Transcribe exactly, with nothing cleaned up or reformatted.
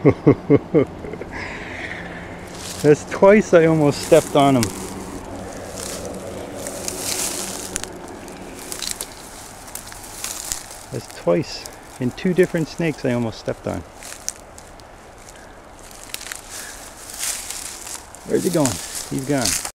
That's twice I almost stepped on him. That's twice. In two different snakes I almost stepped on. Where's he going? He's gone.